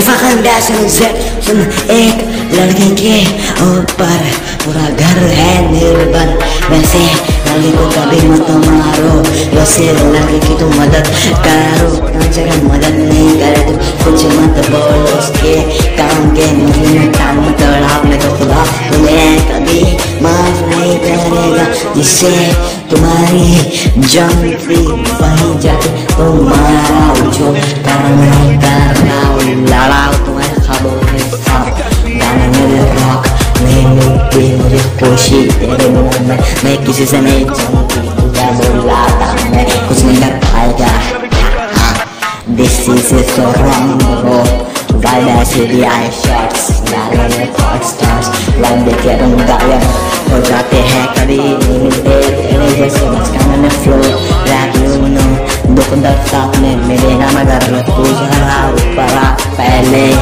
सुन एक लड़के के ऊपर पूरा घर है निर्भर, वैसे लड़के को कभी मत मारो, वैसे लड़के की तो मदद करो। अगर मदद नहीं करे तो कुछ मत बोलो, उसके काम के में काम मत बढ़ाओ, नहीं तो खुदा तुम्हें कभी माफ नहीं करेगा। जिससे तुम्हारी जंगी वही जाके तुम्हारा जो काम कराओ, लड़ाओ तुम्हारे ख्वाबों के साथ। गाने मेरे रॉक नहीं मिलती मुझे खुशी तेरे मुंह में, मैं किसी से नहीं जानती, तुझे बुलाता मैं कुछ नहीं कर पाएगा। This is it so wrong, bro. Why I see the eye shots, गाने में hot stars, लाइन देखे तुम गायब हो जाते हैं, कभी नहीं मिलते तेरे जैसे बचकाने में flow rap you know। दुख दर्द साथ में मेरे ना मगर मैं तुझे ऊपर पहले